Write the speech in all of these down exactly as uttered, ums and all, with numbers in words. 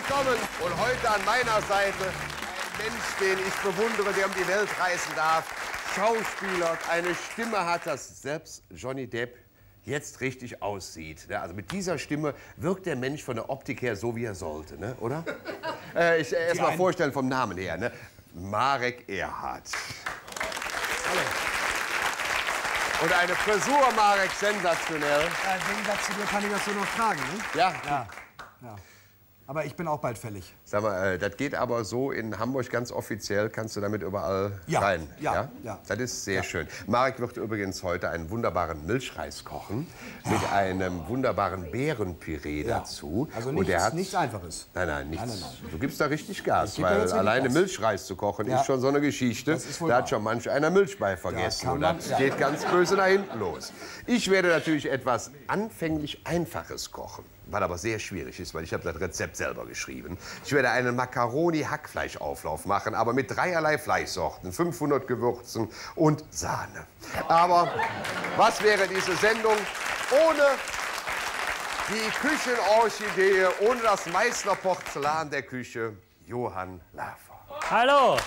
willkommen. Und heute an meiner Seite ein Mensch, den ich bewundere, der um die Welt reisen darf. Schauspieler, eine Stimme hat, dass selbst Johnny Depp jetzt richtig aussieht. Also mit dieser Stimme wirkt der Mensch von der Optik her so, wie er sollte, ne? Oder? äh, ich erst mal vorstellen vom Namen her, ne? Marek Erhardt. Hallo. Und eine Frisur, Marek, sensationell. Ja, im Gegensatz zu dir kann ich das so noch tragen, ne? Ja. Ja. Ja. Aber ich bin auch bald fällig. Sag mal, äh, das geht aber so in Hamburg ganz offiziell, kannst du damit überall ja. rein? Ja, ja, ja. Das ist sehr ja. schön. Marek wird übrigens heute einen wunderbaren Milchreis kochen, mit einem wunderbaren Beerenpüree ja. dazu. Also nichts, Und der hat nichts Einfaches. Nein, nein, nichts. Nein, nein, nein. Du gibst da richtig Gas, da weil alleine Gas. Milchreis zu kochen ja. ist schon so eine Geschichte. Da hat schon manch einer Milch bei vergessen. Und das ja. geht ganz böse nach hinten los. Ich werde natürlich etwas anfänglich Einfaches kochen, was aber sehr schwierig ist, weil ich habe das Rezept selber geschrieben. Ich werde einen Macaroni-Hackfleischauflauf machen, aber mit dreierlei Fleischsorten, fünfhundert Gewürzen und Sahne. Aber was wäre diese Sendung ohne die Küchenorchidee, ohne das Meißner Porzellan der Küche, Johann Lafer. Hallo.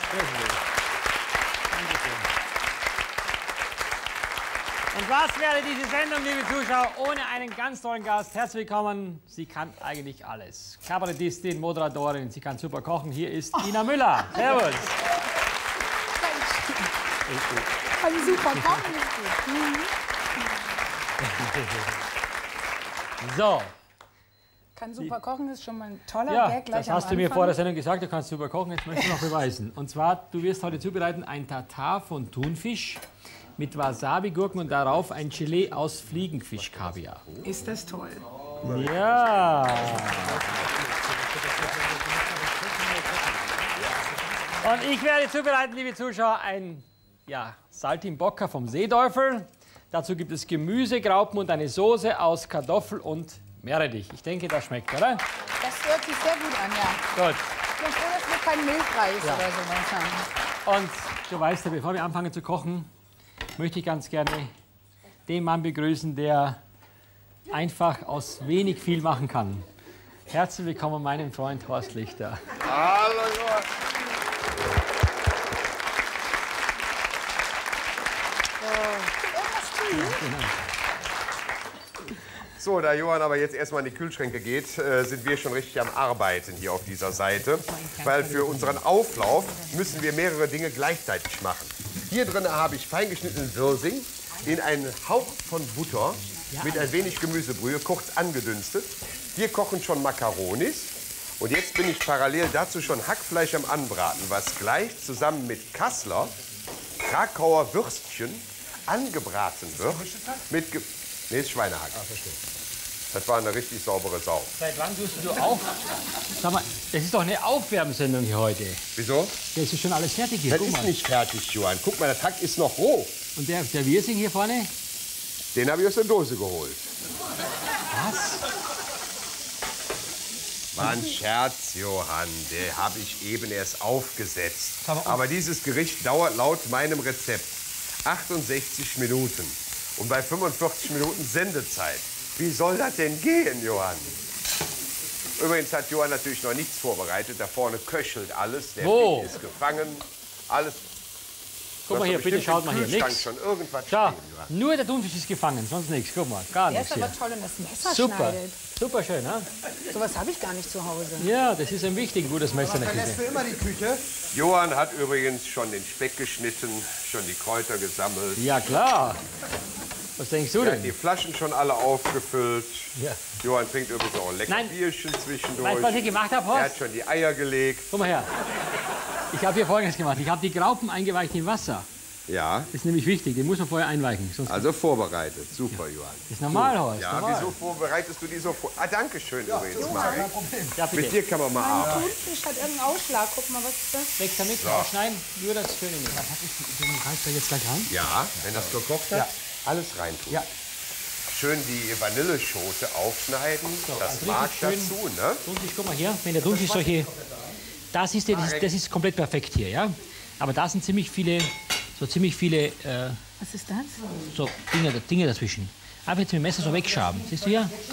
Und was wäre diese Sendung, liebe Zuschauer, ohne einen ganz tollen Gast? Herzlich willkommen. Sie kann eigentlich alles. Kabarettistin, Moderatorin, sie kann super kochen. Hier ist Ina Müller. Servus. Kann super kochen. So. Kann super kochen, ist schon mal ein toller Ja, Gag gleich das hast am du mir Anfang. vor der Sendung gesagt, du kannst super kochen. Jetzt möchte ich noch beweisen. Und zwar, du wirst heute zubereiten ein Tatar von Thunfisch mit Wasabi-Gurken und darauf ein Gelee aus Fliegenfisch-Kaviar. Ist das toll. Ja. Und ich werde zubereiten, liebe Zuschauer, ein ja, Saltimbocca vom Seeteufel. Dazu gibt es Gemüse, Graupen und eine Soße aus Kartoffel und Meerrettich. Ich denke, das schmeckt, oder? Das hört sich sehr gut an, ja. Gut. Ich bin froh, dass wir keinen Milchreis Ja. oder so haben. Und du weißt ja, bevor wir anfangen zu kochen, möchte ich ganz gerne den Mann begrüßen, der einfach aus wenig viel machen kann. Herzlich willkommen, meinen Freund Horst Lichter. Hallo, Johann. So, da Johann aber jetzt erstmal in die Kühlschränke geht, äh, sind wir schon richtig am Arbeiten hier auf dieser Seite. Weil für unseren Auflauf müssen wir mehrere Dinge gleichzeitig machen. Hier drin habe ich feingeschnittenen Wirsing in einen Hauch von Butter mit ein wenig Gemüsebrühe, kurz angedünstet. Hier kochen schon Makaronis. Und jetzt bin ich parallel dazu schon Hackfleisch am Anbraten, was gleich zusammen mit Kassler, Krakauer Würstchen, angebraten wird. Mit Ge nee, ist Schweinehack. Ah, verstehe. Das war eine richtig saubere Sau. Seit wann tust du auch? Sag mal, das ist doch eine Aufwärmsendung hier heute. Wieso? Das ist schon alles fertig hier. Das Guck ist mal. nicht fertig, Johann. Guck mal, das Hack ist noch roh. Und der, der Wirsing hier vorne? Den habe ich aus der Dose geholt. Was? War ein Scherz, Johann. Der habe ich eben erst aufgesetzt. Aber dieses Gericht dauert laut meinem Rezept achtundsechzig Minuten. Und bei fünfundvierzig Minuten Sendezeit. Wie soll das denn gehen, Johann? Übrigens hat Johann natürlich noch nichts vorbereitet. Da vorne köchelt alles. Der Wo? Fisch ist gefangen. Alles. Guck mal hier, bitte schaut mal hier. Nix. Schon irgendwas Schau, stehen, Johann. nur der Thunfisch ist gefangen, sonst nichts. Guck mal, gar Der nichts ist aber hier. toll und das Messer Super, schneidet. super schön, ne? Sowas habe ich gar nicht zu Hause. Ja, das ist ein wichtig gutes Messer in der Verlässt du Küche. immer die Küche? Johann hat übrigens schon den Speck geschnitten, schon die Kräuter gesammelt. Ja, klar. Was denkst du Er hat die denn? Flaschen schon alle aufgefüllt. Ja. Johann trinkt übrigens auch ein lecker Nein. Bierchen zwischendurch. Weißt du, was ich gemacht habe, Er hat Horst? schon die Eier gelegt. Guck mal her. Ich habe hier Folgendes gemacht. Ich habe die Graupen eingeweicht in Wasser. Ja, Das ist nämlich wichtig, den muss man vorher einweichen. Sonst also vorbereitet. Super, Johann. ist normal, Horst. Ja, normal. wieso vorbereitest du die so vor? Ah, danke schön übrigens, Marek. Ja, Mit bitte. dir kann man mal Mein arbeiten. Thunfisch hat irgendeinen Ausschlag. Guck mal, was ist das? Weg damit, ausschneiden, nur das Schöne nehmen. Du reißt da jetzt gleich rein? Ja, wenn das gekocht hat, Ja. alles reintun. Ja. Schön die Vanilleschote aufschneiden. Das also mag richtig schön. dazu, ne? Thunfisch, guck mal hier, wenn der Thunfisch solche... Das ist, der, das, ist, das ist komplett perfekt hier, ja? Aber da sind ziemlich viele, so ziemlich viele äh, Was ist das? so Dinge, Dinge dazwischen. Einfach jetzt mit dem Messer so wegschaben. Siehst du hier?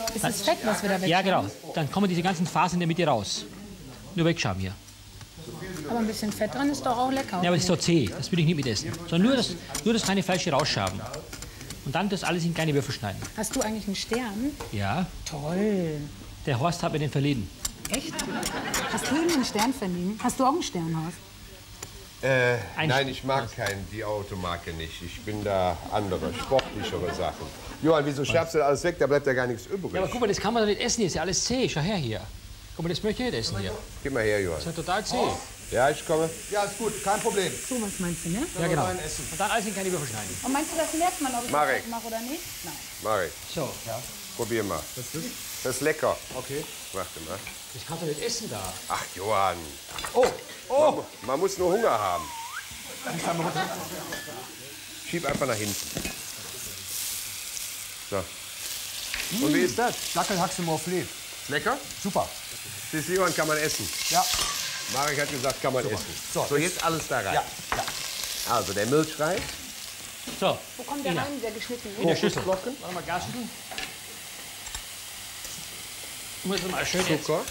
ist das Fett, was wir da wegschaben? Ja, genau. Dann kommen diese ganzen Fasern in der Mitte raus. Nur wegschaben hier. Aber ein bisschen Fett dran ist doch auch lecker. Ja, aber das ist so zäh. Das will ich nicht mitessen. Sondern nur das, nur das feine Fleisch hier rausschaben. Und dann das alles in kleine Würfel schneiden. Hast du eigentlich einen Stern? Ja. Toll. Der Horst hat mir den verliehen. Echt? Hast du ihm einen Stern verliehen? Hast du auch einen Stern, Horst? Äh, Ein nein, ich mag keinen, die Automarke nicht. Ich bin da andere, sportlichere Sachen. Johann, wieso scherbst du alles weg? Da bleibt ja gar nichts übrig. Ja, aber guck mal, das kann man doch nicht essen. Hier ist ja alles zäh. Schau her hier. Guck mal, das möchte ich nicht essen hier. Gib mal her, Johann. Das ist ja total zäh. Ja, ich komme. Ja, ist gut, kein Problem. So was meinst du, ne? Ja, genau. Und dann alles in kleine Würfel schneiden. Und meinst du, das merkt man, ob ich Marek. das mache oder nicht? Nein. Marek, So, probier mal. Was ist das? Das ist lecker. Okay. Warte mal. das kannst du nicht essen da. Ach, Johann. Oh, oh. Man, man muss nur Hunger haben. Schieb einfach nach hinten. So. Und wie ist das? Dackelhaxe Morflee. Lecker? Super. Das Johann kann man essen. Ja. Marek hat gesagt, kann man essen. So, So, jetzt alles da rein. Ja, ja. Also, der Milchreis. So, Wo kommt der Ina. rein, der geschnitten in der Schüssel. Kokosblocken. Warte mal, Gasschüssel. Muss mal schön jetzt. Zucker.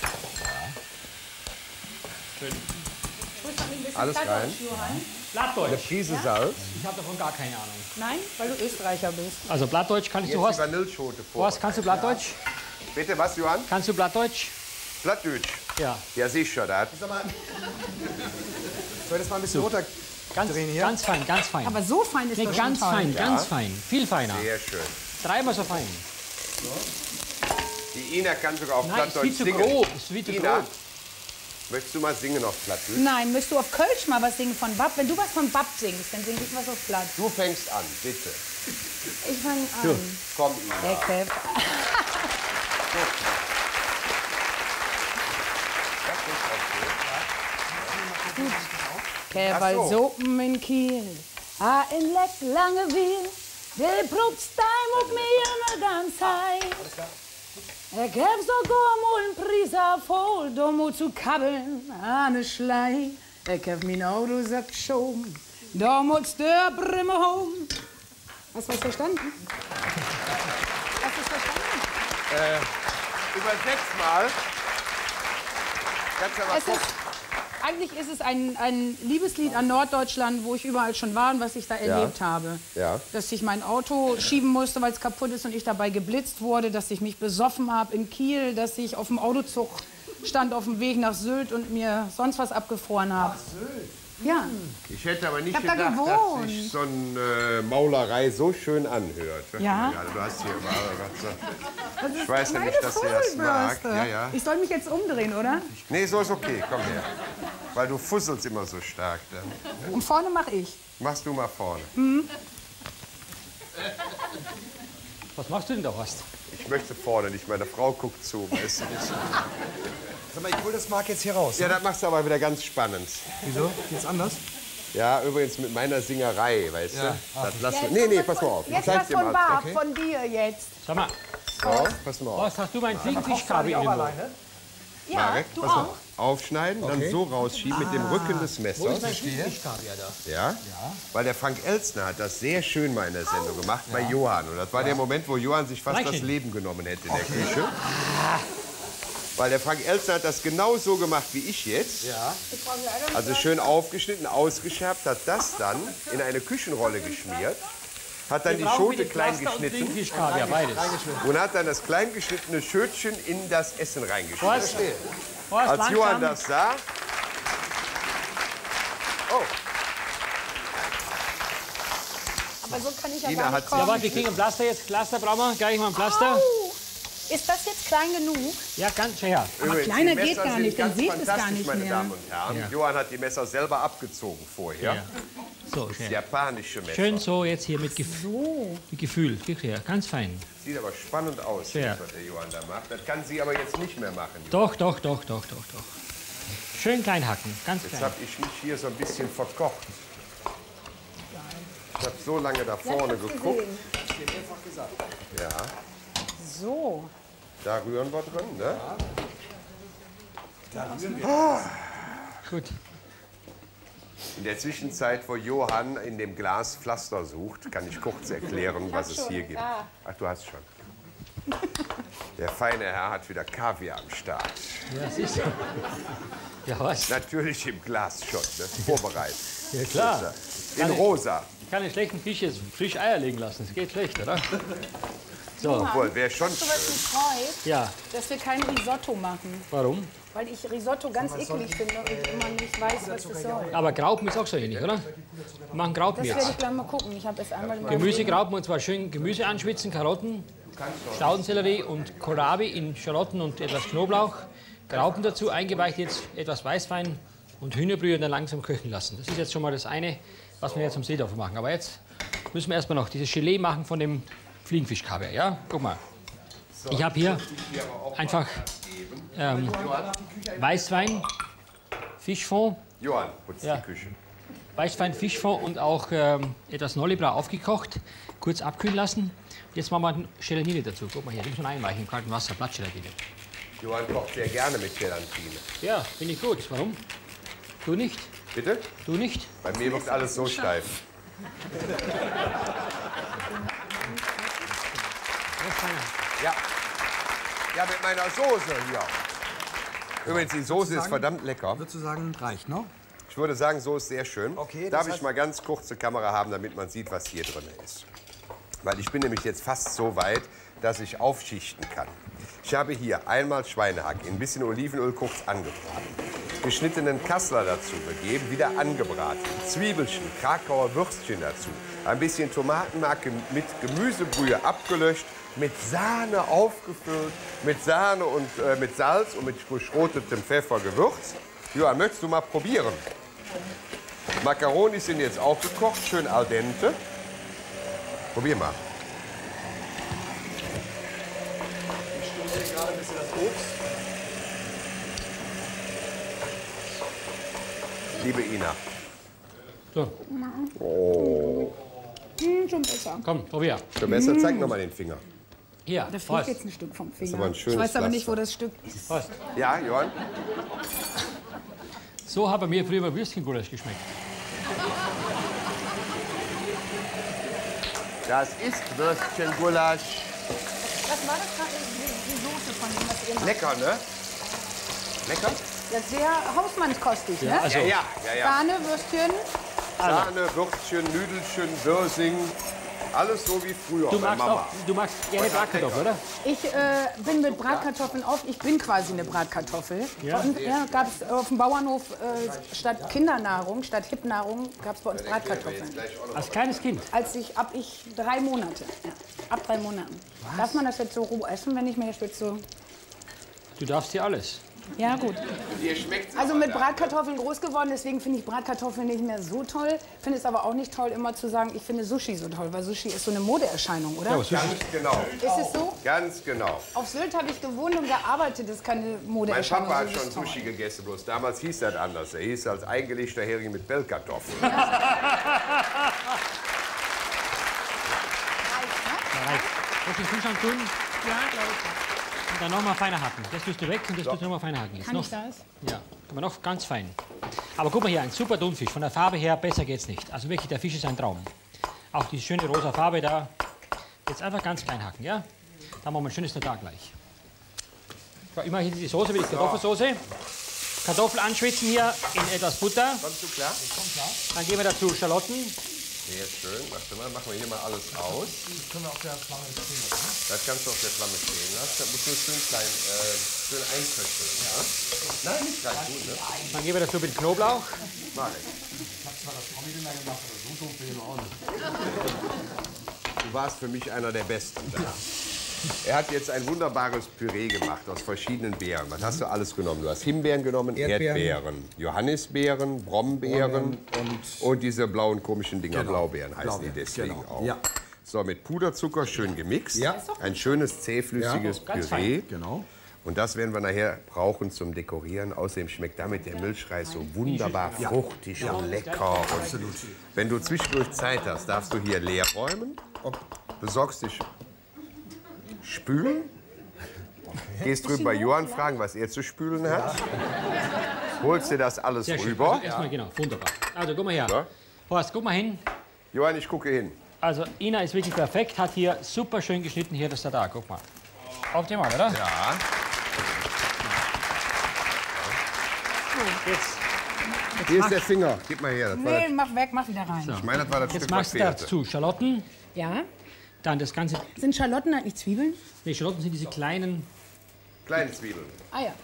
Alles rein. Eine Blattdeutsch. Prise Salz. Ich habe davon gar keine Ahnung. Nein, weil du Österreicher bist. Also Blattdeutsch kannst Jetzt du, die Horst. Vanilleschote vor. Horst, kannst du Blattdeutsch? Bitte, was, Johann? Kannst du Blattdeutsch? Plattdeutsch. Ja. Ja, sicher, das. Sag mal. Soll ich das mal ein bisschen runter Ganz, drehen hier? ganz fein, ganz fein. Aber so fein ist Nee, doch schon ganz toll. fein, ganz fein. Viel feiner. Sehr schön. Dreimal so fein. Die Ina kann sogar auf Nein, ist Plattdeutsch viel zu singen. grob. Ist viel zu Ina, grob. möchtest du mal singen auf Plattdeutsch? Nein, möchtest du auf Kölsch mal was singen von Bab? Wenn du was von Bab singst, dann sing ich was auf Platt. Du fängst an, bitte. Ich fange an. Komm, Ina. Der Kev. Kevalsuppen in Kiel, a in Leck lange Wiel, de Probstheim op mir ne ganz heim. Ik heb sogar mal een prijs afgeholt, om zu kabbeln an de Schlei. Ik heb mijn Auto geschoben, da muss der Brimme home. Hast du was verstanden? Hast du es verstanden? Übersetz mal. Kannst du mal Es gucken. ist, eigentlich ist es ein, ein Liebeslied an Norddeutschland, wo ich überall schon war und was ich da erlebt habe. Ja. Dass ich mein Auto schieben musste, weil es kaputt ist und ich dabei geblitzt wurde, dass ich mich besoffen habe in Kiel, dass ich auf dem Autozug stand auf dem Weg nach Sylt und mir sonst was abgefroren habe. Ach, Sylt? Ja. Ich hätte aber nicht Ich hab da gedacht, dass gewohnt. sich so eine äh, Maulerei so schön anhört. Hör Ja? mal gerade, Du hast hier was. Das ist Ich weiß meine nämlich, dass du das mag. Fusselbürste. Ja, ja. Ich soll mich jetzt umdrehen, oder? Nee, so ist okay. Komm her. Weil du fusselst immer so stark. Dann. Und vorne mache ich. Machst du mal vorne. Was machst du denn da, Horst? Ich möchte vorne nicht. Meine Frau guckt zu. Weißt du? Sag mal, ich hol das Mark jetzt hier raus. Ja, das machst du aber wieder ganz spannend. Wieso? Geht's anders? Ja, übrigens mit meiner Singerei, weißt Ja. du? Das lass Jetzt nee, kommt nee, was pass von- mal auf. Ich Jetzt zeig was dir von mal. Barb, Okay. von dir jetzt. Sag mal, So, pass mal auf. Horst, hast du mein Fliegenfischkabel in Auch den Mund? alleine? Ja, Marek, du pass mal auch. auf. Aufschneiden, dann so rausschieben mit dem Rücken des Wo ist Messers. mein Fliegenfischkabel da? Ja? Weil der Frank Elstner hat das sehr schön mal in der Sendung gemacht bei Johann. Und das war der Moment, wo Johann sich fast das Dankeschön. Leben genommen hätte in der Küche. Weil der Frank Elstner hat das genau so gemacht wie ich jetzt. Ja. Also schön aufgeschnitten, ausgescherbt, hat das dann in eine Küchenrolle geschmiert, hat dann die Schote klein geschnitten Fliegenfischkabel, ja, beides. und hat dann das klein geschnittene Schötchen in das Essen reingeschmissen. Horst, Horst, Als Johann langsam. das sah, oh, Aber so kann ich ja Ina gar hat nicht sie- Ja, kommen. warte, wir kriegen ein Pflaster jetzt. Pflaster brauchen wir. Gleich mal ein Pflaster. Au. Ist das jetzt klein genug? Ja, ganz schön. Ja. übrigens, kleiner die geht Messer gar sind nicht, dann ganz seht es gar fantastisch, nicht meine mehr. Damen und Herren. Johann hat die Messer selber abgezogen vorher. Ja. So, schön. Japanische Messer. Schön so jetzt hier mit, Gef mit Gefühl. Guck her, ganz fein. Sieht aber spannend aus, Ja. das, was der Johann da macht. Das kann sie aber jetzt nicht mehr machen. Doch, doch, doch, doch, doch, doch. Schön klein hacken, ganz Jetzt klein. habe ich mich hier so ein bisschen verkocht. Ich habe so lange da vorne geguckt. Ja, So. da rühren wir drin, ne? Gut. In der Zwischenzeit, wo Johann in dem Glas Pflaster sucht, kann ich kurz erklären, was es hier gibt. Ach, du hast schon. Der feine Herr hat wieder Kaviar am Start. Ja, siehst du. Ja, was? Natürlich im Glas schon, ne? Vorbereitet. Ja, klar. In rosa. Ich kann den schlechten Fisch jetzt frisch Eier legen lassen. Das geht schlecht, oder? So. Obwohl, wäre schon Weißt du, was mich freut? Ja, Dass wir kein Risotto machen. warum? Weil ich Risotto ganz eklig finde und immer nicht weiß, was das soll. Aber Graupen ist auch so ähnlich, oder? Wir machen Graupen Das werde jetzt. ich gleich mal gucken. Ich habe es einmal im Gemüsegraupen, und zwar schön Gemüse anschwitzen, Karotten, Staudensellerie und Kohlrabi in Schalotten und etwas Knoblauch. Graupen dazu, eingeweicht jetzt etwas Weißwein und Hühnerbrühe und dann langsam köchen lassen. Das ist jetzt schon mal das eine, was wir jetzt am Seedorf machen. Aber jetzt müssen wir erstmal noch dieses Gelee machen von dem Fliegenfischkaviar. Ja, guck mal. Ich habe hier einfach ähm, Weißwein, Fischfond, Johann, putzt Ja. die Küche. Weißwein, Fischfond und auch ähm, etwas Nolibra aufgekocht, kurz abkühlen lassen. Jetzt machen wir Gelatine dazu. Guck mal hier, die müssen wir einweichen im kalten Wasser, Blattgelatine. Johann kocht sehr gerne mit Gelatine. Ja, finde ich gut. Warum? Du nicht? Bitte? Du nicht? Bei mir wirkt alles so steif. Ja. Ja, mit meiner Soße hier. Übrigens, die Soße ist verdammt lecker. Würdest du sagen, reicht, ne? Ich würde sagen, so ist sehr schön. Okay, das Darf ich heißt- mal ganz kurze Kamera haben, damit man sieht, was hier drin ist? Weil ich bin nämlich jetzt fast so weit, dass ich aufschichten kann. Ich habe hier einmal Schweinehack, in ein bisschen Olivenöl kurz angebraten, geschnittenen Kassler dazu gegeben, wieder angebraten, Zwiebelchen, Krakauer Würstchen dazu, ein bisschen Tomatenmark gem- mit Gemüsebrühe abgelöscht, mit Sahne aufgefüllt, mit Sahne und äh, mit Salz und mit geschrotetem Pfeffer gewürzt. Johann, möchtest du mal probieren? Macaroni sind jetzt auch gekocht, schön al dente. Probier mal. Ich studiere gerade ein bisschen das Obst. Liebe Ina. So, Hm, schon besser. komm, probier. Schon besser, zeig noch mal den Finger. Hier, Da fehlt Prost. jetzt ein Stück vom Finger. aber ein schönes ich weiß aber nicht, Pflaster. wo das Stück ist. Prost. Ja, Johann? So hat bei mir früher mal Würstchengulasch geschmeckt. Das ist Würstchengulasch. Was war das gerade? Die, die Soße von dem, was ihr macht? Lecker, ne? Lecker? Das ist sehr hausmannskostig, ne? Also, Ja, ja, ja. ja. Sahne, Würstchen. Sahne, Würstchen, Nüdelchen, Würsing. Alles so wie früher du bei magst Mama. auch, du magst gerne Bratkartoffeln, oder? Ich äh, bin mit Bratkartoffeln oft, ich bin quasi eine Bratkartoffel. Ja? Bei uns ja, gab es auf dem Bauernhof äh, statt Kindernahrung, statt Hipnahrung, gab es bei uns Bratkartoffeln. Als kleines Kind. Als ich, ab ich drei Monate, ja, ab drei Monaten. Darf man das jetzt so roh essen, wenn ich mir das jetzt so... Du darfst dir alles. Ja, gut. Dir schmeckt's Also aber mit da. Bratkartoffeln groß geworden, deswegen finde ich Bratkartoffeln nicht mehr so toll. Finde es aber auch nicht toll, immer zu sagen, ich finde Sushi so toll, weil Sushi ist so eine Modeerscheinung, oder? Ja, was ist Ganz genau, Ist es so? ganz genau. Auf Sylt habe ich gewohnt und gearbeitet, das ist keine Mein Modeerscheinung. Papa hat so ist schon es toll. Sushi gegessen, bloß damals hieß das anders. Er hieß als eingelegter Hering mit Bellkartoffeln. Was den Kühlschrank tun? Ja, glaube ich. Und dann nochmal feiner hacken. Das tust du weg und das tust du nochmal feiner hacken. Jetzt Kann noch, ich das? Ja, aber noch ganz fein. Aber guck mal hier, ein super Thunfisch. Von der Farbe her, besser geht's nicht. Also wirklich, der Fisch ist ein Traum. Auch die schöne rosa Farbe da. Jetzt einfach ganz klein hacken, ja? Dann machen wir ein schönes Tatar gleich. So, immer hier die Soße, wie die Kartoffelsoße. Kartoffel anschwitzen hier in etwas Butter. Kommst du klar? Dann geben wir dazu Schalotten. Sehr schön. Warte mal, machen wir hier mal alles aus. Das können wir auf der Flamme stehen lassen. Das kannst du auf der Flamme stehen lassen. Das musst du schön klein, äh, schön einköcheln. Ja? Nein, nicht gleich gut, ne? Dann geben wir dazu mit Knoblauch. Mach ich. Du warst für mich einer der Besten da. Er hat jetzt ein wunderbares Püree gemacht aus verschiedenen Beeren. Was hast du alles genommen? Du hast Himbeeren genommen, Erdbeeren. Erdbeeren, Johannisbeeren, Brombeeren und, und diese blauen komischen Dinger, Blaubeeren heißen Blaubeeren, die deswegen genau. auch. Ja. So, mit Puderzucker schön gemixt. Ja. Ein schönes zähflüssiges ganz Püree. Genau. Und das werden wir nachher brauchen zum Dekorieren. Außerdem schmeckt damit der Milchreis so wunderbar fruchtig und lecker. Absolut. Wenn du zwischendurch Zeit hast, darfst du hier leer räumen. Besorgst dich Spülen. Gehst drüben bei Johann fragen, was er zu spülen hat. Holst dir das alles Sehr schön. rüber. Also erstmal genau, wunderbar. Also guck mal her. Ja. Horst, guck mal hin. Johann, ich gucke hin. Also Ina ist wirklich perfekt, hat hier super schön geschnitten hier das Tatar, guck mal. Optimal, oder? Ja. Jetzt, jetzt Hier mach, ist der Finger. Gib mal her. Das war Nee, das, mach weg, mach wieder rein. So. ich meine, das war das jetzt Stück, was machst du fehlte. dazu Schalotten, Ja? dann das Ganze. Sind Schalotten eigentlich Zwiebeln? Nee, Schalotten sind diese kleinen, Kleine Zwiebeln. Ah ja.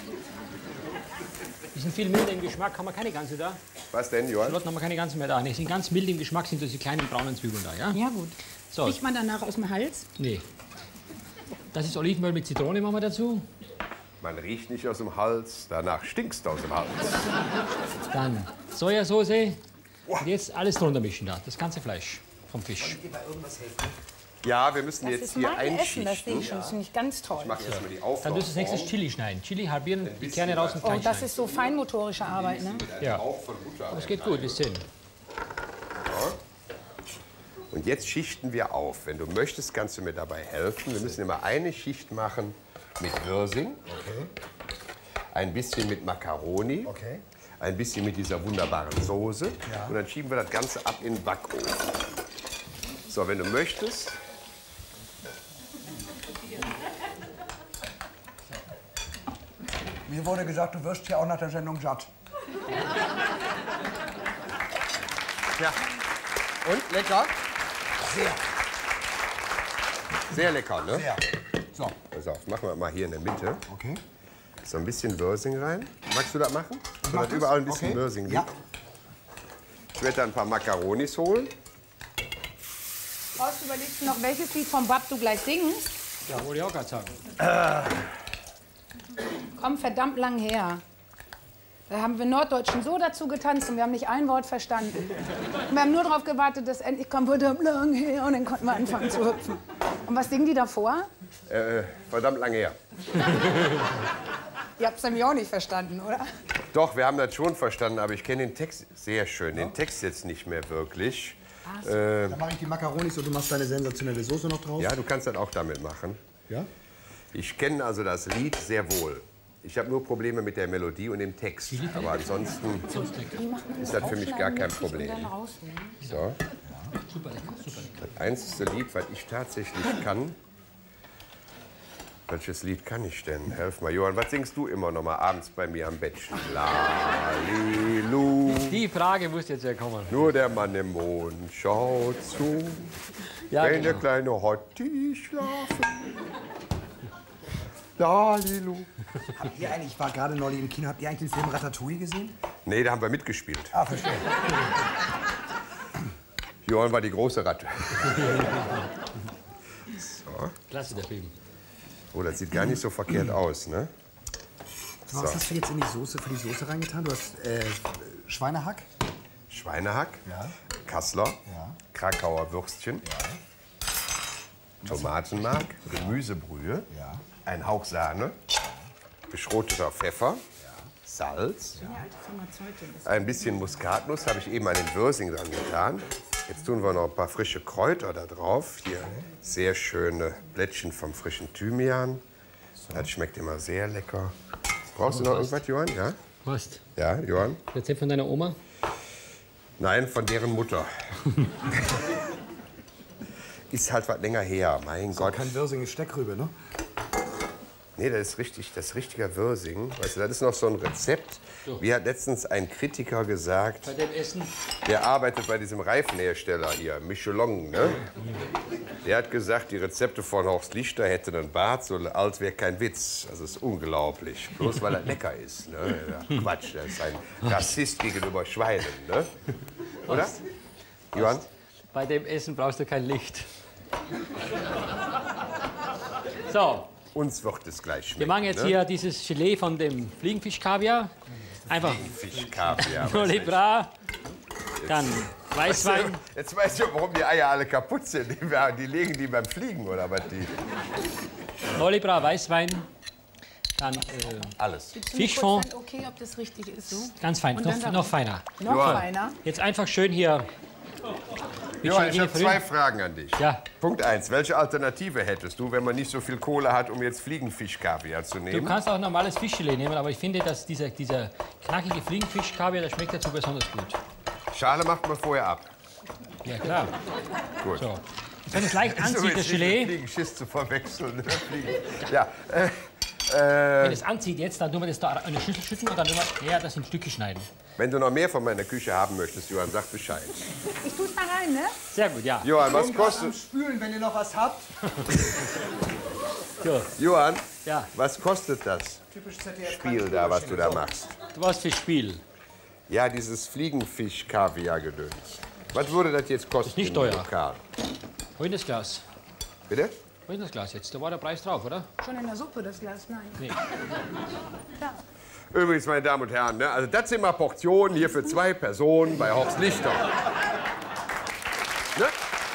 die sind viel milder im Geschmack. Haben wir keine ganze da? Was denn, Johann? Schalotten haben wir keine ganzen mehr da. Nee, die sind ganz mild im Geschmack, sind diese kleinen braunen Zwiebeln da, ja? Ja, gut. So, Riecht man danach aus dem Hals? nee. Das ist Olivenöl mit Zitrone, machen wir dazu. Man riecht nicht aus dem Hals, danach stinkst du aus dem Hals. Dann Sojasauce. Und jetzt alles drunter mischen da, das ganze Fleisch vom Fisch. Ja, wir müssen Das jetzt ist hier mein Essen, das sehe einschichten. ich schon. Das finde ich ganz toll. Ich mache erstmal die Dann tust du als Auflaufform. nächstes Chili schneiden. Chili halbieren, die bisschen Kerne raus und Oh, klein das schneiden. ist so feinmotorische Arbeit, ne? Ja, Auch von Butter. das geht gut, bis hin. Und jetzt schichten wir auf. Wenn du möchtest, kannst du mir dabei helfen. Wir müssen immer eine Schicht machen mit Wirsing, Okay. ein bisschen mit Macaroni, Okay. ein bisschen mit dieser wunderbaren Soße. Ja. Und dann schieben wir das Ganze ab in den Backofen. So, wenn du möchtest. Mir wurde gesagt, du wirst hier auch nach der Sendung satt. Ja. Und lecker? Sehr, Sehr lecker, ne? sehr. So, Pass auf, machen wir mal hier in der Mitte. okay. So ein bisschen Wirsing rein. Magst du das machen? So, mach dass das. überall ein bisschen Okay. Wirsing liegt. Ja. Ich werde da ein paar Macaronis holen. Horst, überlegst du noch, welches Lied vom Bab du gleich singst? Ja, wollte ich auch gerade sagen. Komm, verdammt lang her. Da haben wir Norddeutschen so dazu getanzt und wir haben nicht ein Wort verstanden. Und wir haben nur darauf gewartet, dass endlich kommt, verdammt lang her, und dann konnten wir anfangen zu hüpfen. Und was singen die davor? Äh, verdammt lange her. Ihr habt es nämlich auch nicht verstanden, oder? Doch, wir haben das schon verstanden, aber ich kenne den Text sehr schön. Den Text jetzt nicht mehr wirklich. Äh, Dann mache ich die Makaronis und du machst deine sensationelle Soße noch drauf. ja, du kannst das auch damit machen. Ja? Ich kenne also das Lied sehr wohl. Ich habe nur Probleme mit der Melodie und dem Text. Aber ansonsten ist das für mich gar kein Problem. So. Super lecker, super lecker. Das einzige Lied, was ich tatsächlich kann. Welches Lied kann ich denn? Helf mal, Johann. Was singst du immer noch mal abends bei mir am Bettchen? Lalilu. Die Frage muss jetzt ja kommen. Nur der Mann im Mond schaut zu. Ja, wenn der genau. kleine Hotti schlafen. Lalilu. Habt ihr eigentlich, ich war gerade neulich im Kino, habt ihr eigentlich den Film Ratatouille gesehen? Nee, da haben wir mitgespielt. Ah, verstehe. Johann war die große Ratte. Klasse, der Film. Oh, das sieht gar nicht so verkehrt aus, ne? Was hast du jetzt in die Soße, für die Soße reingetan? Du hast äh, Schweinehack. Schweinehack, Ja. Kassler, Ja. Krakauer Würstchen, Tomatenmark, Gemüsebrühe, Ja. ein Hauch Sahne, geschroteter Pfeffer, Salz, ein bisschen Muskatnuss, habe ich eben an den Wirsing dran getan. Jetzt tun wir noch ein paar frische Kräuter da drauf. Hier sehr schöne Blättchen vom frischen Thymian. Das schmeckt immer sehr lecker. Brauchst du noch irgendwas, Johann? Ja? Was? Ja, Johann? Rezept von deiner Oma? Nein, von deren Mutter. Ist halt was länger her, mein Gott. Kein Wirsing, Steckrübe, ne? Nee, das ist richtig, das ist richtiger Wirsing. Weißt du, das ist noch so ein Rezept. Wie hat letztens ein Kritiker gesagt, Bei dem Essen? der arbeitet bei diesem Reifenhersteller hier, Michelin, ne? Der hat gesagt, die Rezepte von Horst Lichter hätten einen Bart, so alt wäre kein Witz. Das ist unglaublich. Bloß weil er lecker ist. Ne? Ja, Quatsch, das ist ein Rassist gegenüber Schweinen, ne? Oder? Johann? Bei dem Essen brauchst du kein Licht. So, Uns wird es gleich schmecken. wir machen jetzt ne? hier dieses Gelee von dem Fliegenfischkaviar. Einfach Fischkaviar. Noli Bra, dann Weißwein. Jetzt weißt du, warum die Eier alle kaputt sind. Die, die legen die beim Fliegen, oder was? Die? Noli Bra, Weißwein. Dann äh, Alles. Fischfond, Okay, ob das richtig ist. So? ganz fein, Und noch, dann da- noch feiner. Noch Johann. feiner. Jetzt einfach schön hier. Johann, ich hier habe zwei Fragen an dich. Ja. Punkt eins. Welche Alternative hättest du, wenn man nicht so viel Kohle hat, um jetzt Fliegenfischkaviar zu Du nehmen? kannst auch normales Fischgelee nehmen, aber ich finde, dass dieser, dieser knackige Fliegenfischkaviar, der schmeckt dazu besonders gut. Schale macht man vorher ab. Ja, klar. Gut. So. Wenn es leicht anzieht, das Gelee. Fliegenschiss zu verwechseln. Ne? Fliegen. Ja. Äh, Wenn äh, es anzieht jetzt, dann tun wir das da in eine Schüssel schütten und dann tun wir ja, das in Stücke schneiden. wenn du noch mehr von meiner Küche haben möchtest, Johann, sag Bescheid. Ich tu's da rein, ne? Sehr gut, ja. Johann, was kostet... Spülen, wenn ihr noch was habt. So, Johann, ja. was kostet das Typisch Z D F. Spiel da, was du da machst? Was für Spiel. Ja, dieses Fliegenfisch-Kaviar-Gedöns. Was würde das jetzt kosten? Ist nicht im teuer. Lokal? Wo ist das Glas? Bitte? Wo ist das Glas jetzt? Da war der Preis drauf, oder? Schon in der Suppe, das Glas, nein. Nee. Ja. Übrigens, meine Damen und Herren, ne, also das sind mal Portionen hier für zwei Personen bei Horst Lichter. Ne?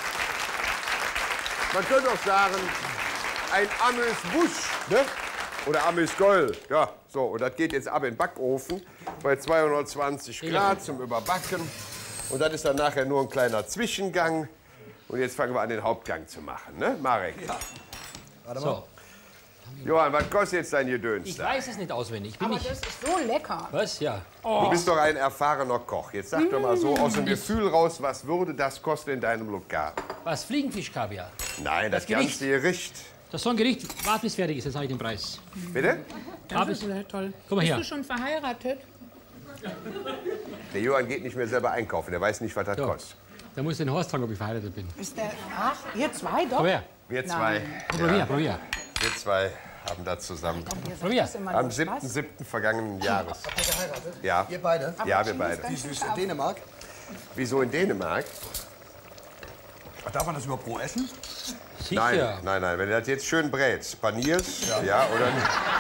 Man könnte auch sagen, ein Amüs-Busch, ne? Oder Amüs-Goll. Ja, so, und das geht jetzt ab in den Backofen bei zweihundertzwanzig Grad zum Überbacken. Und das ist dann nachher nur ein kleiner Zwischengang. Und jetzt fangen wir an, den Hauptgang zu machen, ne, Marek? Ja. So. Johann, was kostet jetzt dein Gedöns Ich da? weiß es nicht auswendig. Ich bin Aber nicht. das ist so lecker. Was? Ja. Du bist doch ein erfahrener Koch. Jetzt sag doch mal so aus dem Gefühl raus, was würde das kosten in deinem Lokal? Was? Fliegenfischkaviar. Nein, das, Das Gericht. ganze Gericht. Das ist so ein Gericht. Wart bis fertig ist, jetzt sage ich den Preis. Bitte? Hab Das ich. ist toll. Guck mal Bist her. du schon verheiratet? Der Johann geht nicht mehr selber einkaufen. Der weiß nicht, was das So. kostet. Da muss den Horst fragen, ob ich verheiratet bin. Ist der. Ach, ihr zwei doch? Komm her. Wir zwei, Probier, probier. wir zwei haben das zusammen. Probier. Das ist immer Am nur siebten Spaß. siebten vergangenen Jahres. Habt ihr geheiratet? Ja. Ihr beide? Ja, wir beide. Wie süß. In Dänemark? Wieso in Dänemark? Ach, darf man das überhaupt roh essen? Sicher. Nein, nein, nein. Wenn du das jetzt schön brätst, panierst, ja, ja oder...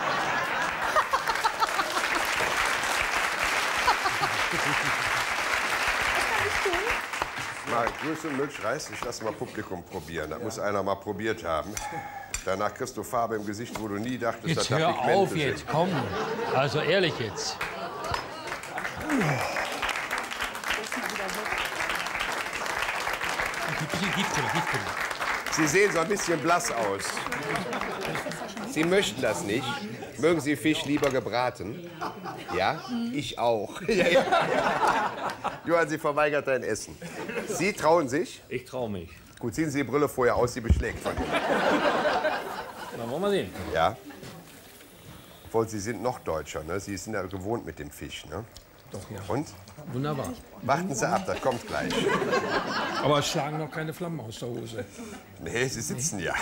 Mal Grüße und Milchreis, ich lasse mal Publikum probieren. Das muss einer mal probiert haben. Danach kriegst du Farbe im Gesicht, wo du nie dachtest, dass Jetzt da hör Pigmente auf sind. jetzt, komm. Also ehrlich jetzt. Ein bisschen Giftpulver, Giftpulver. Sie sehen so ein bisschen blass aus. Sie möchten das nicht. Mögen Sie Fisch lieber gebraten? Ja? Ich auch. Ja, ja. Johann, Sie verweigert dein Essen. Sie trauen sich? Ich traue mich. Gut, ziehen Sie die Brille vorher aus, sie beschlägt von Ihnen. Dann wollen wir sehen. Ja? Obwohl, Sie sind noch Deutscher, ne? Sie sind ja gewohnt mit dem Fisch, ne? Doch, ja. Und? Wunderbar. Warten Sie ab, das kommt gleich. Aber es schlagen noch keine Flammen aus der Hose. Nee, Sie sitzen ja.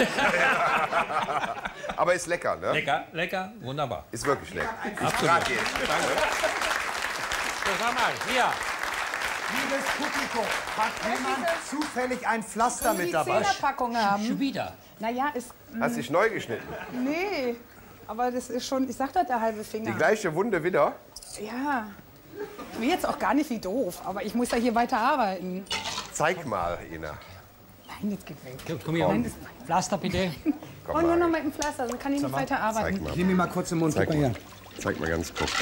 Aber ist lecker, ne? Lecker, lecker, wunderbar. Ist wirklich lecker. Ich Absolut. frage jetzt. So, sag mal, hier. Liebes Publikum, hat jemand zufällig ein Pflaster Die mit dabei? Zehnerpackung haben. Schon wieder. Naja, ist. Hast dich neu geschnitten? Nee. Aber das ist schon, ich sag doch der halbe Finger. Die gleiche Wunde wieder? Ja. Ich will jetzt auch gar nicht wie doof, aber ich muss ja hier weiter arbeiten. Zeig mal, Ina. Nein, das geht weg. Komm, komm hier. Nein, Pflaster bitte. Komm Und nur noch mal. mit dem Pflaster, sonst kann ich nicht weiter Zeig arbeiten. mal. Nimm mir mal kurz den Mund. Zeig Guck mal mal. her. Zeig mal ganz kurz.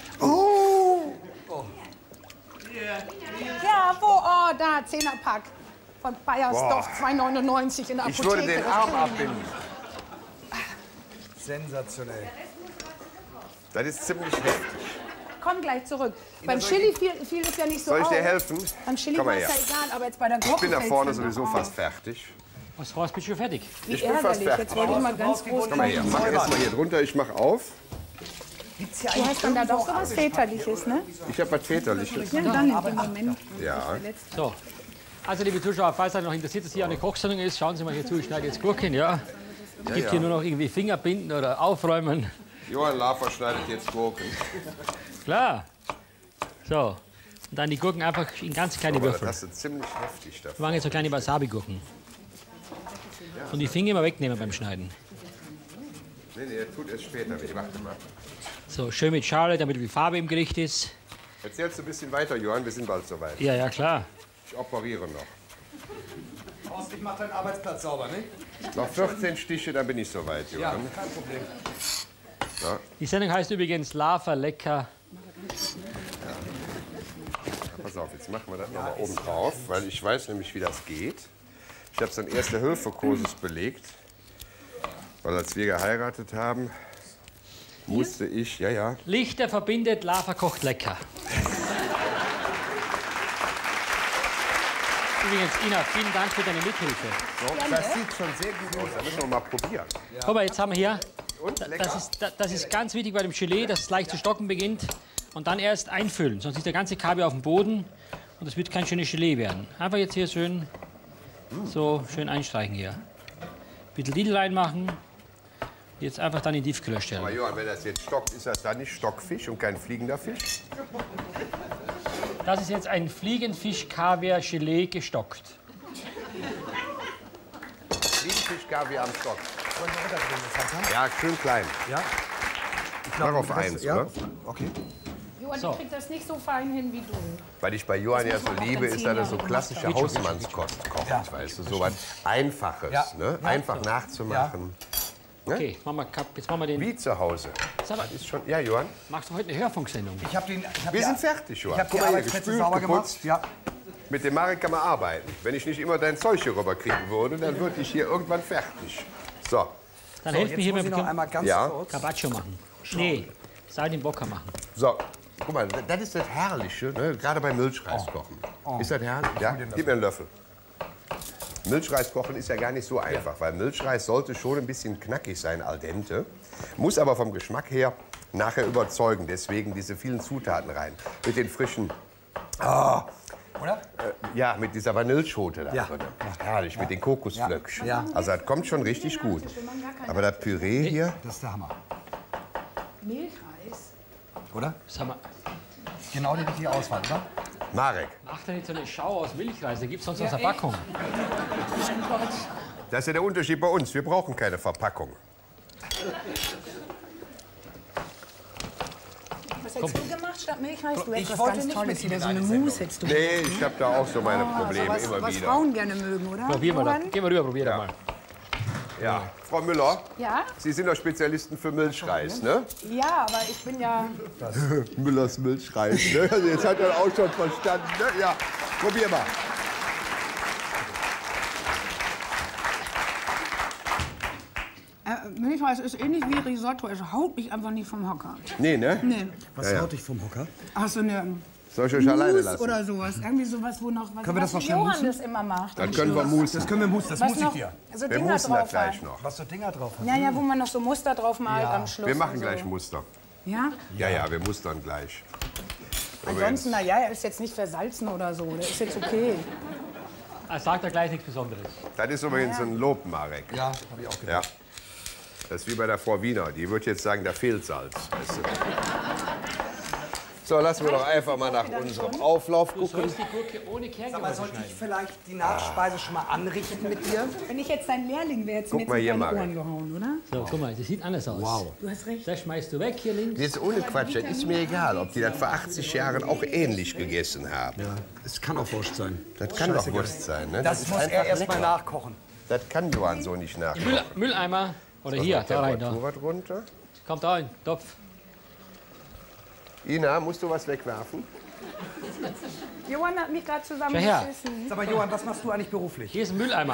Ja, wo? Oh, da, Zehnerpack. Von Bayersdorf, zwei neunundneunzig in der Ich Apotheke. würde den Das Arm können wir abbinden. Sensationell. Das ist ziemlich heftig. Komm gleich zurück. Beim Chili fiel, fiel es ja nicht so Soll ich auf. dir helfen? Beim Chili Komm war mal es her. ja egal, aber jetzt bei der Gurke Ich bin da fällt's vorne dann sowieso noch fast auf. fertig. Was, Horst, bist du fertig? Wie Ich bin fast ärgerlich. fertig. Jetzt wollte ich mal ganz groß Komm mal her, mach erst mal hier drunter, ich mach auf. Gibt's hier Du hast dann da doch so was Väterliches, ne? Ich habe was Väterliches. Ja, dann in dem Moment. Ja. So. Also, liebe Zuschauer, falls euch noch interessiert, dass hier eine Kochsendung ist, schauen Sie mal hier zu, ich schneide jetzt Gurken, ja? Es gibt ja. hier nur noch irgendwie Fingerbinden oder Aufräumen. Johann Lafer schneidet jetzt Gurken. Klar. So. Und dann die Gurken einfach in ganz kleine Aber das Würfel. hast du ziemlich heftig Wir davon. machen jetzt so kleine Wasabi-Gurken. Und die Finger immer wegnehmen beim Schneiden. Nee, nee, tut es später weh. Warte mal. So, schön mit Schale, damit die Farbe im Gericht ist. Erzählst du ein bisschen weiter, Johann, wir sind bald soweit. Ja, ja, klar. Ich operiere noch. Horst, ich mach deinen Arbeitsplatz sauber, ne? Noch vierzehn Stiche, dann bin ich soweit, Ja, Johann. kein Problem. Die Sendung heißt übrigens Lava Lecker. Pass auf, jetzt machen wir das noch mal oben drauf, weil ich weiß nämlich, wie das geht. Ich habe so einen Erste-Hilfe-Kursus belegt, weil als wir geheiratet haben, musste ich, ja, ja, Lichter verbindet, Lava kocht lecker. Übrigens, Ina, vielen Dank für deine Mithilfe. So, das sieht schon sehr gut aus. Da müssen wir mal probieren. Guck mal, jetzt haben wir hier, Und, lecker? das ist, das, das ist ganz wichtig bei dem Gelee, dass es leicht zu stocken beginnt und dann erst einfüllen. Sonst ist der ganze Kaviar auf dem Boden und das wird kein schönes Gelee werden. Einfach jetzt hier schön, so schön einstreichen hier. Ein bisschen Lidl reinmachen, jetzt einfach dann in die Tiefkühler Aber stellen. Johann, wenn das jetzt stockt, ist das dann nicht Stockfisch und kein fliegender Fisch? Das ist jetzt ein Fliegenfisch-Kaviar-Gelee gestockt. Fliegenfisch, Kaviar am Stock. Ja, schön klein. Ja? Mach auf eins, ja? oder? Okay. Johann, So. ich krieg das nicht so fein hin wie du. Was ich bei Johann ja muss so man auch liebe, dann ist, zehn dass er so Jahre klassische Hausmannskost kocht. Weißt du, so was Einfaches, Ja. ne? Einfach nachzumachen. Okay, machen wir, Kap- jetzt machen wir den. Wie zu Hause. Sag mal, Ist schon, ja, Johann? machst du heute eine Hörfunksendung? Ich habe den. Ich hab Wir die- sind fertig, Ich Johann. habe die Guck mal hier, Arbeitsplätze gespült, sauber geputzt. gemacht. Ja. Mit dem Marek kann man arbeiten. Wenn ich nicht immer dein Zeug hier rüberkriegen würde, dann würde ich hier irgendwann fertig. So, Dann So, helft mir jetzt hier muss mal ich noch bitte einmal ganz Ja. kurz. Carpaccio machen. Nee, Sardinbocca machen. so. Guck mal, das ist das Herrliche, ne? Gerade bei Milchreis kochen. Ist das herrlich? Ja, gib mir einen Löffel. Milchreis kochen ist ja gar nicht so einfach, weil Milchreis sollte schon ein bisschen knackig sein, al dente. Muss aber vom Geschmack her nachher überzeugen. Deswegen diese vielen Zutaten rein. Mit den frischen, Oder? ja, mit dieser Vanilleschote da Ja. drin. Herrlich, mit den Kokosflöckchen. Ja. Also das kommt schon richtig gut. Aber das Püree hier, Das ist der Hammer. Milchreis? Oder? Sag mal, Genau die richtige Auswahl, oder? Marek, mach doch nicht so eine Schau aus Milchreis, da gibt's sonst aus der Packung. das ist ja der Unterschied bei uns. Wir brauchen keine Verpackung. Was hättest du gemacht statt Milchreis? Du Ich hättest was wollte ganz nicht Tolles, mit Ihnen wieder so eine eine Sendung. Mousse hättest du. Nee, ich habe da auch so meine Probleme was, immer was wieder. Frauen gerne mögen, oder? Probieren wir Johann? das. Gehen wir rüber, probier Ja. doch mal. Ja, Frau Müller, Ja? Sie sind doch Spezialisten für Milchreis, ne? Ja, aber ich bin ja... Müllers Milchreis, ne? Also jetzt hat er auch schon verstanden, ne? Ja, probier mal. Äh, Milchreis ist ähnlich wie Risotto. Es haut mich einfach nicht vom Hocker. Nee, ne? Nee. Was Ja, ja. haut dich vom Hocker? Hast du eine Soll ich euch alleine Mousse lassen? oder sowas? Irgendwie sowas, wo noch... Was, Können wir das was noch schnell Johann moussen? das immer macht. Dann können wir musen. Das können wir mussen, das Was muss ich noch dir. so Wir Dinger musen das drauf gleich hat. noch. Was so Dinger drauf hat. Ja, ja, wo man noch so Muster drauf malt Ja. am Schluss. Wir machen und so. gleich Muster. Ja? Ja, ja, wir mustern gleich. Ansonsten, na ja, er ist jetzt nicht versalzen oder so. Der ist jetzt okay. Ah, sagt er gleich nichts Besonderes. Das ist übrigens ein Lob, Marek. Ja, habe ich auch gedacht. Ja. Das ist wie bei der Frau Wiener. Die wird jetzt sagen, da fehlt Salz. Weißt du? So, lassen wir doch einfach mal nach unserem Auflauf Du gucken. sollst die Gurke ohne Aber Kerngehäuse sollte ich schneiden. vielleicht die Nachspeise schon mal anrichten mit dir? Wenn ich jetzt dein Lehrling wäre, jetzt Guck mit mal hier, in deine Marek. Ohren gehauen, oder? So, guck mal, das sieht anders aus. Wow. Du hast recht. Das schmeißt du weg hier links. Jetzt ohne Quatsch, das ist mir egal, ob die das vor achtzig Jahren auch ähnlich gegessen haben. Es kann auch Wurst sein. Das kann doch Wurst sein, ne? Das ist muss einfach er erst mal lecker. nachkochen. Das kann Johann so nicht nach. Müll, Mülleimer. Oder hier, da rein. Da. Temperatur runter. Kommt da rein, Topf. Ina, musst du was wegwerfen? Johann hat mich gerade Schau her. zusammengeschissen. Sag mal, Johann, was machst du eigentlich beruflich? Hier ist ein Mülleimer.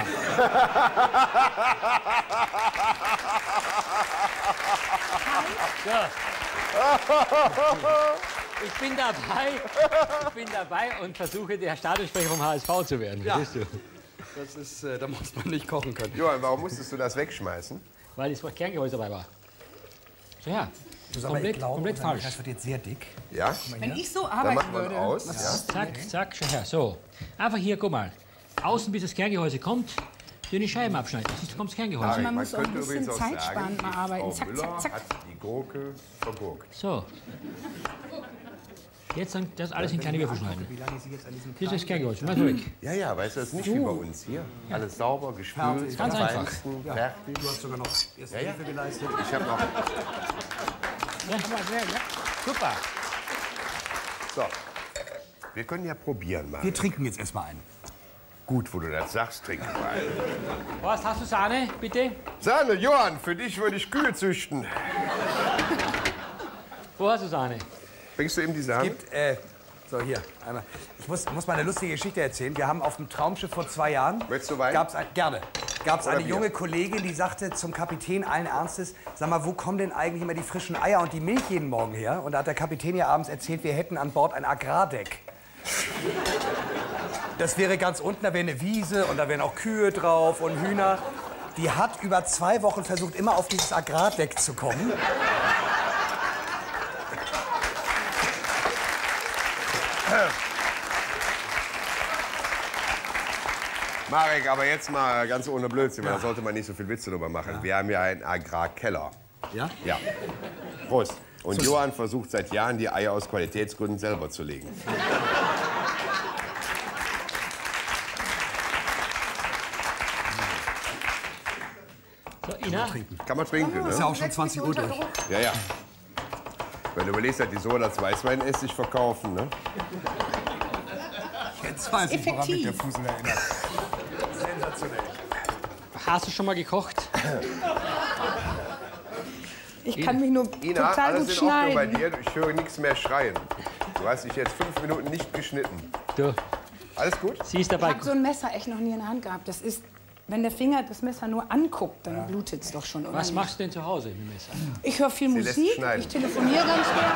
So. Ich bin dabei, ich bin dabei und versuche, der Stadionsprecher vom H S V zu werden. Ja. Verstehst du? Das ist, äh, da muss man nicht kochen können. Johann, warum musstest du das wegschmeißen? Weil das Kerngehäuse dabei war. So ja, Du sag mal, ich komplett, glaube, komplett unser falsch. Milchreis wird jetzt sehr dick. Ja? Wenn ich so Dann arbeiten machen wir ihn würde. aus. Ja. Zack, zack, schau her. So, einfach hier, guck mal. Außen, bis das Kerngehäuse kommt, dünne Scheiben abschneiden. Siehst du, kommt das Kerngehäuse. Marek, man muss auch ein könnte bisschen übrigens auch zeitsparend sagen, mal arbeiten. Frau Zack, Müller zack, zack. hat die Gurke vergurkt. So. Jetzt dann das alles in kleine Würfel schneiden. Wie lange ist sie jetzt an diesem Hier ist das Kerngehäuse. Mach mal weg. Ja, ja, weißt du, das ist nicht wie bei uns hier. Alles sauber, gespült, Ganz am einfach. feinsten, fertig. Du hast sogar noch erste Ja, ja. Hilfe geleistet. Ich habe noch... Super. So, wir können ja probieren, Mann. Wir trinken jetzt erstmal einen. Gut, wo du das sagst, trinken wir einen. Horst, hast du Sahne, bitte? Sahne, Johann, für dich würde ich Kühe züchten. Wo hast du Sahne? Bringst du ihm die Sahne? Gibt, äh, so hier, einmal. Ich muss, muss mal eine lustige Geschichte erzählen. Wir haben auf dem Traumschiff vor zwei Jahren... Möchtest du Wein? Gab's ein, gerne. Gab es Oder eine Bier? junge Kollegin, die sagte zum Kapitän allen Ernstes, sag mal, wo kommen denn eigentlich immer die frischen Eier und die Milch jeden Morgen her? Und da hat der Kapitän ja abends erzählt, wir hätten an Bord ein Agrardeck. Das wäre ganz unten, da wäre eine Wiese und da wären auch Kühe drauf und Hühner. Die hat über zwei Wochen versucht, immer auf dieses Agrardeck zu kommen. Marek, aber jetzt mal ganz ohne Blödsinn, ja. Da sollte man nicht so viel Witze drüber machen. Ja. Wir haben ja einen Agrarkeller. Ja? Ja. Prost. Und so. Johann versucht seit Jahren, die Eier aus Qualitätsgründen selber zu legen. So, Ina? Kann man trinken, ne? Ist ja auch schon zwanzig Uhr durch. Ja, ja. Wenn du überlegst, dass die so als Weißweinessig verkaufen, ne? Jetzt weiß ich, woran mich der Fusel erinnert. Sensationell. Hast du schon mal gekocht? Ich kann mich nur Ina, total alles gut in Ordnung bei schneiden. dir? Ich höre nichts mehr schreien. Du hast dich jetzt fünf Minuten nicht geschnitten. Du, Alles gut? sie ist Ich dabei. habe so ein Messer echt noch nie in der Hand gehabt. Das ist, wenn der Finger das Messer nur anguckt, dann blutet es doch schon. Oder Was nicht? machst du denn zu Hause mit dem Messer? Ich höre viel Sie lässt Musik, schneiden. ich telefoniere ganz gerne.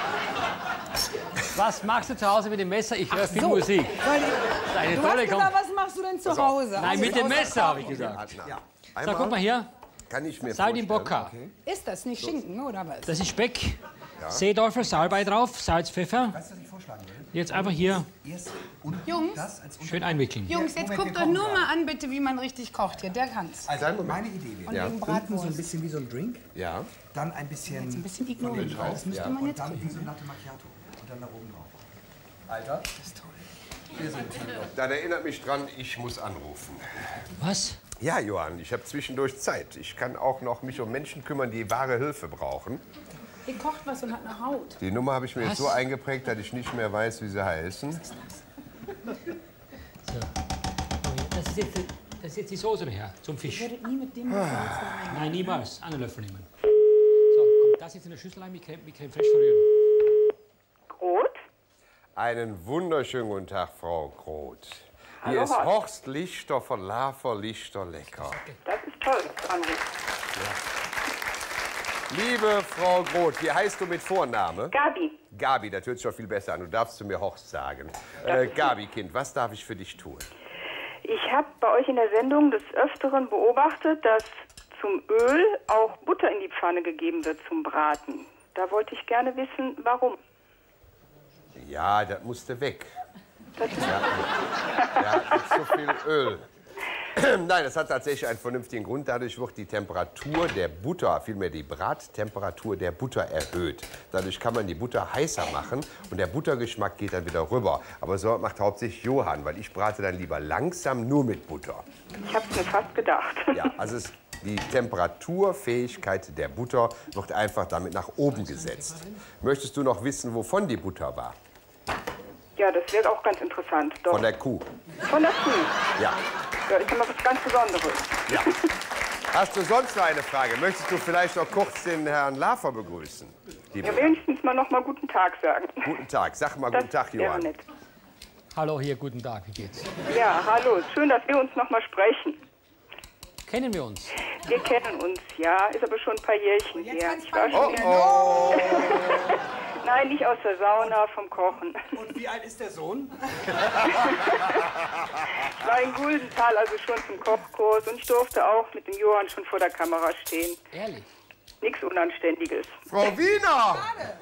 Was machst du zu Hause mit dem Messer? Ich höre viel so. Musik. Soll ich- Das ist eine Du tolle hast Kom gesagt, was machst du denn zu Hause? Nein, mit dem Messer, habe ich gesagt. Ja. So, Einmal guck mal hier. kann ich mir Salz im vorstellen. Bocker. Ist das nicht Schinken oder was? Das ist Speck. Seedorfer, Salbei drauf, Salz, Pfeffer. Weißt du, was ich vorschlagen würde? Jetzt einfach hier Erst unten Jungs? das als schön einwickeln. Jungs, jetzt guckt euch nur mal an, bitte, wie man richtig kocht hier. Der kann's. Also, Kleinen Moment. meine Idee wäre, Und Ja. wegen unten so ein Bratwurst. bisschen wie so ein Drink, Ja. dann ein bisschen, Ein bisschen ignorieren. Das müsste Ja. man und jetzt dann wie trinken. so ein Latte Macchiato. Und dann da oben drauf. Alter, das ist toll. Dann erinnert mich dran, ich muss anrufen. Was? Ja, Johann, ich habe zwischendurch Zeit. Ich kann auch noch mich um Menschen kümmern, die wahre Hilfe brauchen. Ihr kocht was und hat eine Haut. Die Nummer habe ich mir Was? jetzt so eingeprägt, dass ich nicht mehr weiß, wie sie heißen. Das ist jetzt, das ist jetzt die Soße nachher zum Ich Fisch. werde nie mit dem Salz da rein. Nein, niemals. Einen Löffel nehmen. So, kommt das jetzt in der Schüssel rein mit Creme, mit Creme fraiche verrühren. Groth? Einen wunderschönen guten Tag, Frau Groth. Hier Hallo, ist Horst. Horst Lichter von Lafer Lichter Lecker. Das ist toll, dass du anrufst. Liebe Frau Groth, wie heißt du mit Vorname? Gabi, Gabi, das hört sich schon viel besser an. Du darfst zu mir Horst sagen. Äh, Gabi, Kind, was darf ich für dich tun? ich habe bei euch in der Sendung des Öfteren beobachtet, dass zum Öl auch Butter in die Pfanne gegeben wird zum Braten. Da wollte ich gerne wissen, warum. Ja, das musste weg. Das ist Ja, ja nicht so viel Öl. Nein, das hat tatsächlich einen vernünftigen Grund. Dadurch wird die Temperatur der Butter, vielmehr die Brattemperatur der Butter erhöht. Dadurch kann man die Butter heißer machen und der Buttergeschmack geht dann wieder rüber. Aber so macht hauptsächlich Johann, weil ich brate dann lieber langsam nur mit Butter. Ich habe es mir fast gedacht. Ja, also es, die Temperaturfähigkeit der Butter wird einfach damit nach oben gesetzt. Möchtest du noch wissen, wovon die Butter war? Ja, das wäre auch ganz interessant. Doch. Von der Kuh. Von der Kuh. Ja. Ja, ist immer was ganz Besonderes. Ja. Hast du sonst noch eine Frage? Möchtest du vielleicht noch kurz den Herrn Lafer begrüßen? Die Ja, wenigstens mal noch mal guten Tag sagen. Guten Tag. Sag mal Das guten Tag, wäre Johann. nett. Hallo, hier, guten Tag, wie geht's? Ja, hallo. Schön, dass wir uns noch mal sprechen. Kennen wir uns? Wir kennen uns, ja. Ist aber schon ein paar Jährchen her. Ich war Oh, schon oh. Nein, nicht aus der Sauna, vom Kochen. Und wie alt ist der Sohn? Ich war in Guldenthal, also schon zum Kochkurs. Und ich durfte auch mit dem Johann schon vor der Kamera stehen. Ehrlich? Nichts Unanständiges. Frau Wiener!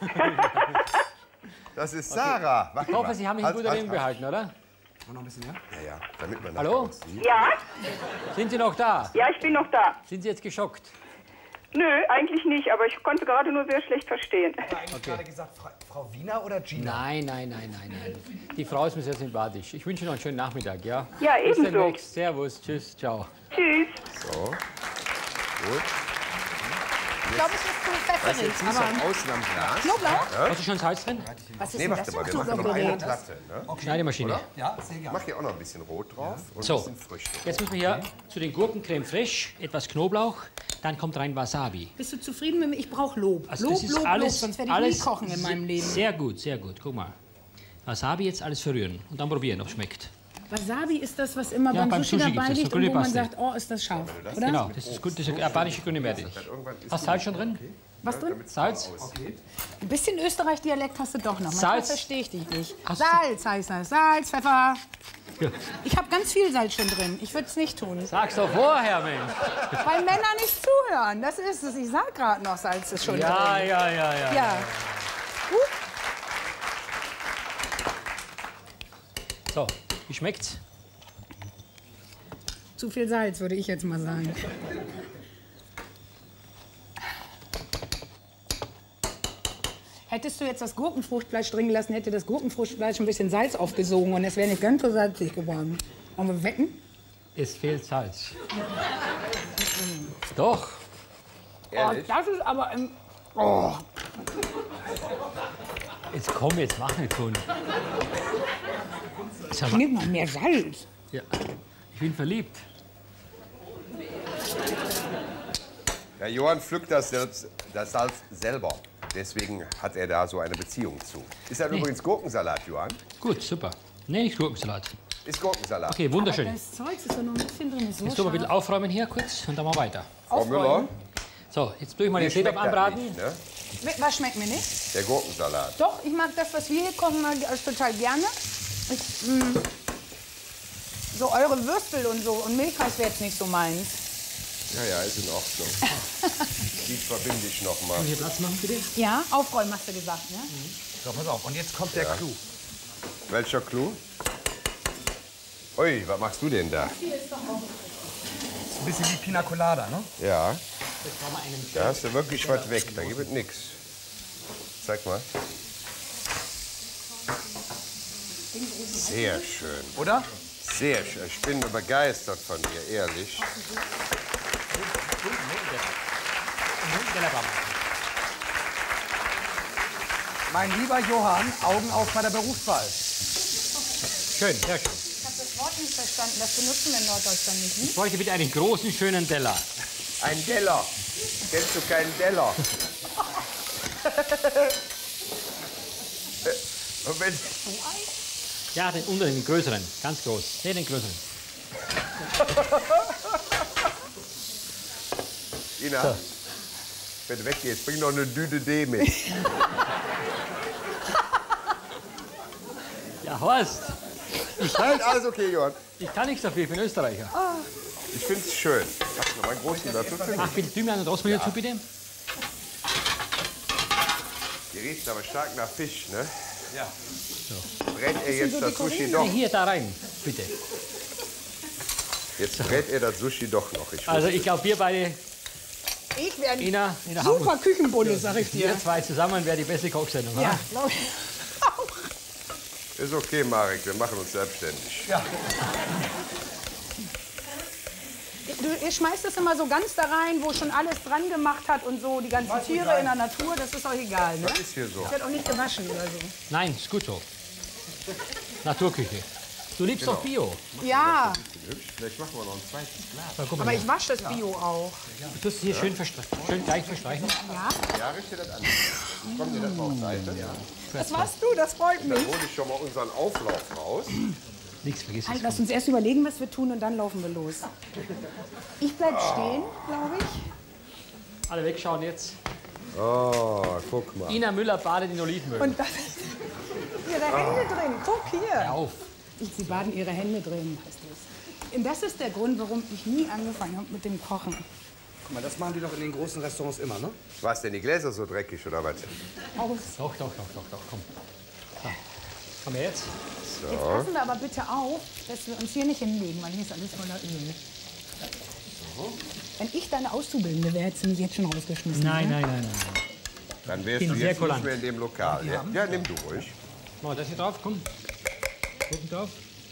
Das ist Sarah. Warte Ich hoffe, mal. Sie haben mich in Halt, guter halt, Erinnerung halt. behalten, oder? Noch ein bisschen, ja? Ja, ja, damit man Hallo? nachher uns sieht. Ja? Sind Sie noch da? Ja, ich bin noch da. Sind Sie jetzt geschockt? Nö, eigentlich nicht, aber ich konnte gerade nur sehr schlecht verstehen. Hast du eigentlich gerade gesagt, Fra Frau Wiener oder Gina? Nein, nein, nein, nein, nein. Die Frau ist mir sehr sympathisch. Ich wünsche noch einen schönen Nachmittag, ja? Ja, Bis ebenso. demnächst. Servus, tschüss, ciao. Tschüss. So. Gut. Ich glaube, es ist zu Das pfefferig. jetzt nicht so Aber ein Außenamglas. Knoblauch? Hast du schon Salz drin? Was ist Nee, denn das warte für mal, ein wir machen noch eine Knoblauchgerät? Platte. Ne? Schneidemaschine. Ja, sehr Ich gerne. mache hier auch noch ein bisschen Rot drauf und So. ein bisschen Früchte. Jetzt müssen wir hier zu den Gurken Creme Fraiche, etwas Knoblauch, dann kommt rein Wasabi. Bist du zufrieden mit mir? Ich brauche Lob. Also Lob, das ist Lob, alles, Lob, sonst werde ich alles nie kochen in meinem Leben. Sehr gut, sehr gut. Guck mal. Wasabi jetzt alles verrühren und dann probieren, ob es schmeckt. Wasabi ist das, was immer Ja, beim beim Sushi Sushi dabei gibt's das, liegt so und wo grüne man Paste. sagt, oh, ist das scharf, oder? Genau, das ist gut, das ist japanische grüne Meerrettich. Hast du Salz schon drin? Was drin? damit's Salz. mal aus- Ein bisschen Österreich-Dialekt hast du doch noch. Manchmal Salz. verstehe ich dich nicht. Hast du- Salz heißt das. Salz, Pfeffer. Ja. Ich habe ganz viel Salz schon drin. Ich würde es nicht tun. Sag's doch vorher, Mensch. Weil Männer nicht zuhören. Das ist es. Ich sag gerade noch, Salz ist schon Ja, drin. ja, ja, ja. Ja. Gut. So, wie schmeckt's? Zu viel Salz, würde ich jetzt mal sagen. Hättest du jetzt das Gurkenfruchtfleisch drin gelassen, hätte das Gurkenfruchtfleisch ein bisschen Salz aufgesogen und es wäre nicht ganz so salzig geworden. Wollen wir wetten? Es fehlt Salz. Doch. Ehrlich? Oh, das ist aber im... Oh. Jetzt komm, jetzt mach nicht schon. Sag mal, Nimm mal mehr Salz. ja. Ich bin verliebt. Ja, Johann pflückt das, Salz- das Salz selber. Deswegen hat er da so eine Beziehung zu. Ist das übrigens Gurkensalat, Johann? Gut, super. Nee, nicht Gurkensalat. Ist Gurkensalat. Okay, wunderschön. Das Zeug ist doch noch ein bisschen drin. Ist so Jetzt tun wir ein bisschen scharf. aufräumen hier kurz und dann mal weiter. Frau Müller, So, jetzt tue ich mal den mir schmeckt Setup das anbraten. nicht, ne? Was schmeckt mir nicht? Der Gurkensalat. Doch, ich mag das, was wir hier kochen, mag ich total gerne. Ich, mh, so eure Würstel und so und Milchreis wäre jetzt nicht so meins. Ja, ja, ist in Ordnung. Die verbinde ich noch mal. Hier Platz machen, bitte. Ja, aufräumen hast du gesagt, ne? So, pass auf. Und jetzt kommt der Clou. Welcher Clou? Ui, was machst du denn da? Das ist ein bisschen wie Pina Colada, ne? Ja. Da hast du wirklich was weg. Da gibt es nichts. Zeig mal. Sehr schön. Oder? Sehr schön. Ich bin begeistert von dir, ehrlich. Mein lieber Johann, Augen auf bei der Berufswahl. Schön, sehr schön. Ich habe das Wort nicht verstanden. Das benutzen wir in Norddeutschland nicht. Ich bräuchte bitte einen großen, schönen Teller. Ein Deller. Kennst du keinen Deller? Und wenn, Ja, den unteren, den größeren. Ganz groß. Nee, den größeren. Ina, wenn du weggehst, bring noch eine Düde D mit. Ja, Horst, Nein, alles okay, Johann. ich kann nichts dafür, ich bin Österreicher. Ich find's schön. Hast du noch einen großen Löffel für mich? Ach, bitte Thymian und Rosmarin dazu, bitte. Die riecht aber stark nach Fisch, ne? Ja. Brät er jetzt das Sushi Nee, doch? hier, da rein, bitte. Jetzt brät er das Sushi doch noch. Ich Also, ich glaube, wir beide, Ich wäre Ina, Ina haben super Küchenbulle, sag ich dir. wir zwei zusammen, wäre die beste Kochsendung. Ja, oder? glaube ich. Ist okay, Marek, wir machen uns selbstständig. Du, ihr schmeißt es immer so ganz da rein, wo schon alles dran gemacht hat und so, die ganzen Tiere in der Natur, das ist euch egal, ne? Das ist hier so. Das wird auch nicht gewaschen oder so. Nein, ist gut so. Naturküche. Du liebst doch Bio. Ja, Hübsch. Vielleicht machen wir noch ein zweites Glas. So, guck mal aber her. ich wasche das Bio auch. Du tust es hier schön, verstre- schön gleich verstreichen. Ja, richte das an. Kommt dir das mal auf Seite? Das warst du, das freut mich. Dann hole ich schon mal unseren Auflauf raus. Nichts vergiss Halt, es. lass uns erst überlegen, was wir tun und dann laufen wir los. Ich bleib stehen, glaube ich. Alle wegschauen jetzt. Oh, guck mal. Ina Müller badet in Olivenöl. Und das ist ihre Hände drin. Guck hier. Hör auf. Ich, sie baden ihre Hände drin, heißt das. Und das ist der Grund, warum ich nie angefangen habe mit dem Kochen. Guck mal, das machen die doch in den großen Restaurants immer, ne? Was denn, die Gläser so dreckig oder was? Aus. Doch, doch, doch, doch, doch, komm. So. Komm her jetzt. Jetzt passen wir aber bitte auf, dass wir uns hier nicht hinlegen, weil hier ist alles voller Öl. Wenn ich deine Auszubildende wäre, hättest du mich jetzt schon rausgeschmissen. Nein, ne? nein, nein, nein. Dann wärst Bin du sehr jetzt nicht kulant. mehr in dem Lokal. Ja, ja, nimm du ruhig. Mal das hier drauf, komm. Gucken drauf.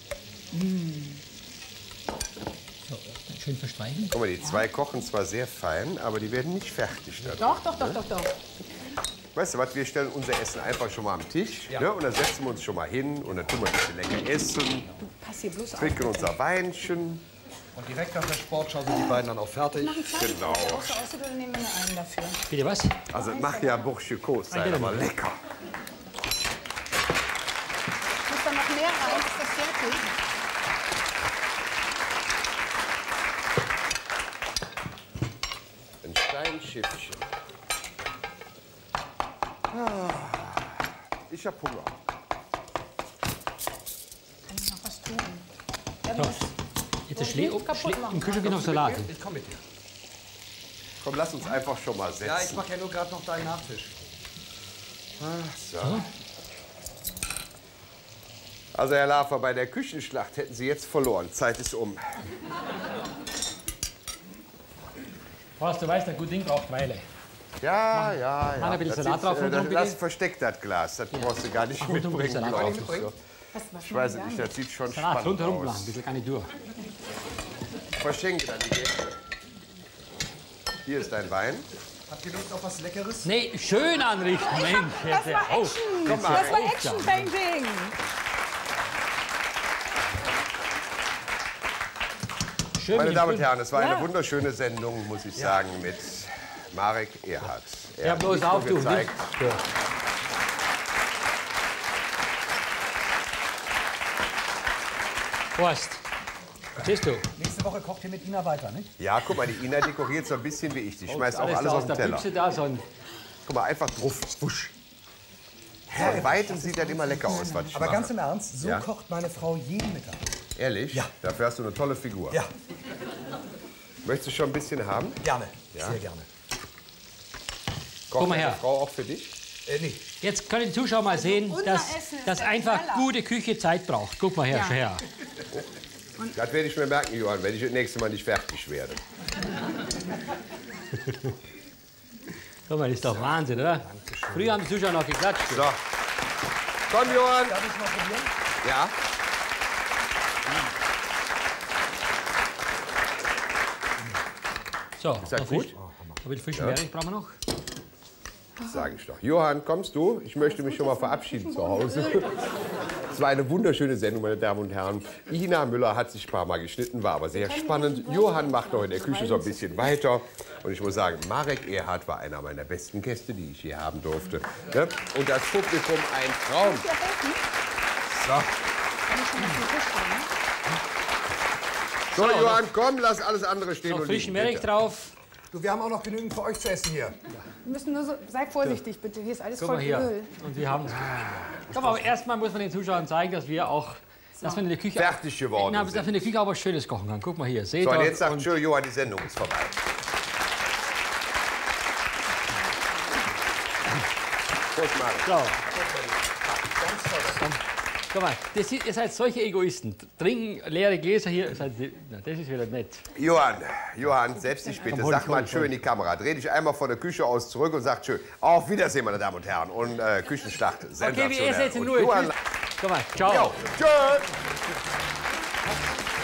So, dann schön verstreichen. Guck mal, die zwei kochen zwar sehr fein, aber die werden nicht fertig. Da. Doch, doch, doch, doch, doch. Weißt du was, wir stellen unser Essen einfach schon mal am Tisch. Ne? Und dann setzen wir uns schon mal hin und dann tun wir ein bisschen lecker essen, Pass hier bloß auf. trinken unser Weinchen. Und direkt nach der Sportschau sind die beiden dann auch fertig. Genau. Außer, außer du nehmen wir nur einen dafür. Bitte was? Also es macht ja Bourchicot sein, aber lecker. Muss da noch mehr rein? Ist das fertig? Ein Steinschiffchen. Ich hab Hunger. Kann ich noch was tun? Jetzt ist Schle Schle im Kühlschrank noch Salat. Ich komm mit dir. Komm, lass uns einfach schon mal setzen. Ja, ich mache ja nur gerade noch deinen Nachtisch. So. Also, Herr Lafer, bei der Küchenschlacht hätten Sie jetzt verloren. Zeit ist um. Horst, du weißt, ein gutes Ding braucht Weile. Ja, ja, ja. Mach ein bisschen Das Salat sind, drauf und äh, drum, das, bitte. das versteckt das Glas. Das brauchst du gar nicht mitbringen, Salat glaub ich. mitbringen? So. Was, was Ich weiß machen nicht, Sie das sieht schon Salat spannend rundherum aus. machen, ein bisschen Garnitur. Verschenke dann die Gäste. Hier ist dein Wein. Habt ihr Lust auf was Leckeres? Nee, schön anrichten, Mensch. Das war Oh, Action! Komm mal. Das war Action-Painting! schön Meine mit dem Damen und Grün. Herren, es war Ja. eine wunderschöne Sendung, muss ich sagen, mit Marek Erhardt. Er Ja, hat bloß nicht nur auf, du. gezeigt, Ja. Horst, siehst du? Nächste Woche kocht ihr mit Ina weiter, nicht? Ja, guck mal, die Ina dekoriert so ein bisschen wie ich. Die schmeißt auch alles da auf aus den der Teller. Büchse da, so ein Guck mal, einfach drauf. Wusch. Von weitem sieht das immer lecker aus, was ich Aber mache. ganz im Ernst, so Ja? kocht meine Frau jeden Mittag. Ehrlich? Ja. Dafür hast du eine tolle Figur. Ja, Möchtest du schon ein bisschen haben? gerne. Ja? Sehr gerne. Kocht mal deine her. Frau auch für dich? Äh, nee. Jetzt können die Zuschauer mal sehen, unser dass, Essen ist dass der einfach Knaller. gute Küche Zeit braucht. Guck mal her, Ja. schau her. Das werde ich mir merken, Johann, wenn ich das nächste Mal nicht fertig werde. Guck mal, das ist doch Wahnsinn, oder? Früher haben die Zuschauer noch geklatscht. So. Komm, Johann. Darf ich mal probieren? Ja. So, Ist das noch gut? frisch- Ein bisschen frischen Meerrettich brauchen wir noch. Sag ich doch. Johann, kommst du? Ich möchte mich schon mal verabschieden zu Hause. Es war eine wunderschöne Sendung, meine Damen und Herren. Ina Müller hat sich ein paar Mal geschnitten, war aber sehr spannend. Johann macht noch in der Küche so ein bisschen weiter. Und ich muss sagen, Marek Erhardt war einer meiner besten Gäste, die ich hier haben durfte. Ne? Und das Publikum ein Traum. So. So, Johann, komm, lass alles andere stehen Noch und frischen liegen. Meerrettich bitte. drauf. Du, wir haben auch noch genügend für euch zu essen hier. Wir müssen nur so, sei vorsichtig bitte, hier ist alles Guck mal voll hier. Öl. Und wir haben es. Komm, aber erstmal muss man den Zuschauern zeigen, dass wir auch, dass man in der Küche Fertig geworden Na, sind. dass man in der Küche auch was Schönes kochen kann. Guck mal hier, seht So, und ihr? jetzt sagt schön, Johann, die Sendung ist vorbei. Prost, Marek. So. Komm, Guck mal, das ist, ihr seid solche Egoisten. Trinken leere Gläser hier, seid, na, das ist wieder nett. Johann, Johann, setz dich bitte. Komm, hol, Sag mal hol, schön hol. in die Kamera. Dreh dich einmal von der Küche aus zurück und sag schön. Auf Wiedersehen, meine Damen und Herren. Und äh, Küchenschlacht, sensationell. Okay, wir essen jetzt in Und Ruhe. Johann, Guck mal, ciao. jo, tschüss.